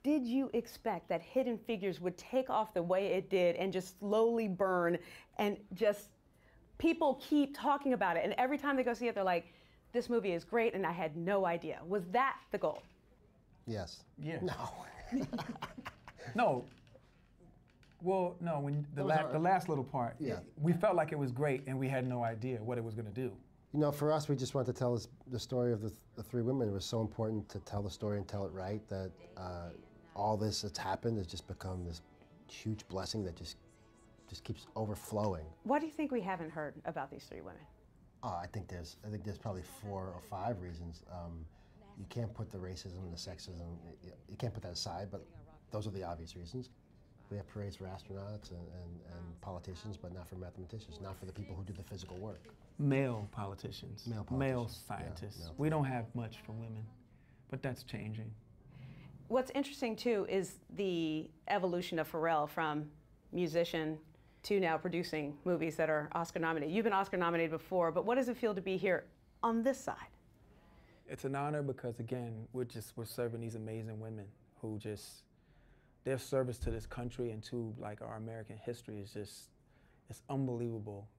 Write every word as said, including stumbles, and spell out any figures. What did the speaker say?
did you expect that Hidden Figures would take off the way it did and just slowly burn and just people keep talking about it? And every time they go see it, they're like, this movie is great and I had no idea. Was that the goal? Yes. Yeah. No. No. Well, no, when the, la the last little part, yeah. we felt like it was great and we had no idea what it was going to do. You know, for us, we just wanted to tell this, the story of the, the three women. It was so important to tell the story and tell it right that uh, all this that's happened has just become this huge blessing that just just keeps overflowing. What do you think we haven't heard about these three women? Uh, I think there's I think there's probably four or five reasons. Um, you can't put the racism and the sexism, you, you can't put that aside, but those are the obvious reasons. We have parades for astronauts and, and, and politicians, but not for mathematicians, not for the people who do the physical work. Male politicians, male, politicians. male scientists. Yeah, male we don't have much for women, but that's changing. What's interesting too is the evolution of Pharrell from musician to now producing movies that are Oscar nominated. You've been Oscar nominated before, but what does it feel to be here on this side? It's an honor because, again, we're just, we're serving these amazing women who just, their service to this country and to like our American history is just, it's unbelievable.